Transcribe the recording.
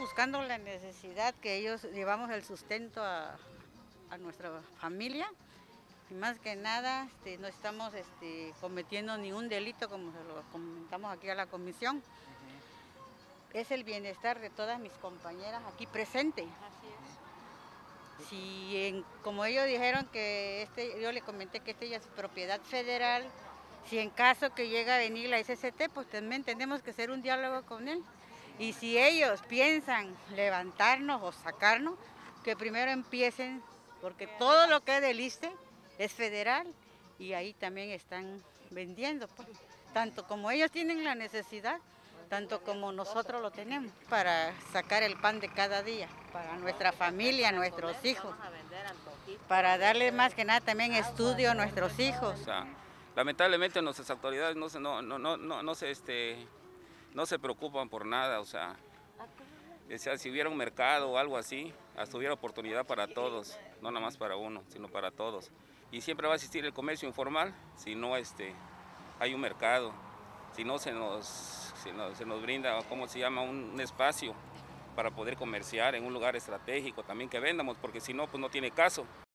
buscando la necesidad que ellos llevamos el sustento a nuestra familia. Y más que nada, no estamos cometiendo ningún delito, como se lo comentamos aquí a la comisión. Es el bienestar de todas mis compañeras aquí presentes. Así es. Si como ellos dijeron que yo le comenté que ya es propiedad federal, si en caso que llega a venir la SCT, pues también tenemos que hacer un diálogo con él. Y si ellos piensan levantarnos o sacarnos, que primero empiecen, porque todo lo que es del ISSSTE es federal y ahí también están vendiendo, pues. Tanto como ellos tienen la necesidad, tanto como nosotros lo tenemos, para sacar el pan de cada día, para nuestra familia, nuestros hijos, para darle más que nada también estudio a nuestros hijos. O sea, lamentablemente nuestras autoridades no se preocupan por nada, o sea, si hubiera un mercado o algo así, hasta hubiera oportunidad para todos, no nada más para uno, sino para todos. Y siempre va a existir el comercio informal si no hay un mercado, si no se nos brinda, ¿cómo se llama?, un espacio para poder comerciar en un lugar estratégico también que vendamos, porque si no, pues no tiene caso.